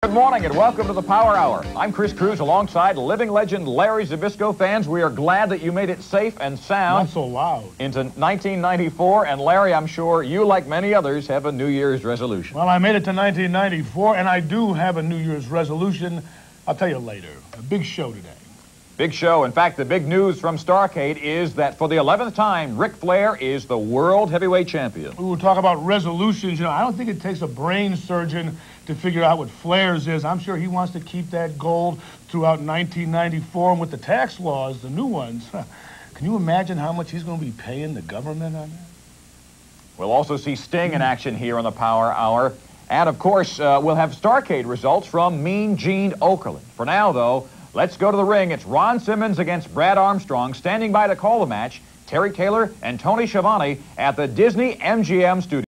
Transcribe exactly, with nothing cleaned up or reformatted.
Good morning and welcome to the Power Hour. I'm Chris Cruz alongside living legend Larry Zbyszko. Fans, we are glad that you made it safe and sound. Not so loud. Into nineteen ninety-four. And Larry, I'm sure you, like many others, have a New Year's resolution. Well, I made it to nineteen ninety-four, and I do have a New Year's resolution. I'll tell you later. A big show today. Big show. In fact, the big news from Starrcade is that for the eleventh time, Ric Flair is the world heavyweight champion. We will talk about resolutions. You know, I don't think it takes a brain surgeon to figure out what Flair's is. I'm sure he wants to keep that gold throughout nineteen ninety-four. And with the tax laws, the new ones, can you imagine how much he's going to be paying the government on that? We'll also see Sting in action here on the Power Hour. And, of course, uh, we'll have Starrcade results from Mean Gene Okerlund. For now, though, let's go to the ring. It's Ron Simmons against Brad Armstrong. Standing by to call the match, Terry Taylor and Tony Schiavone at the Disney M G M studio.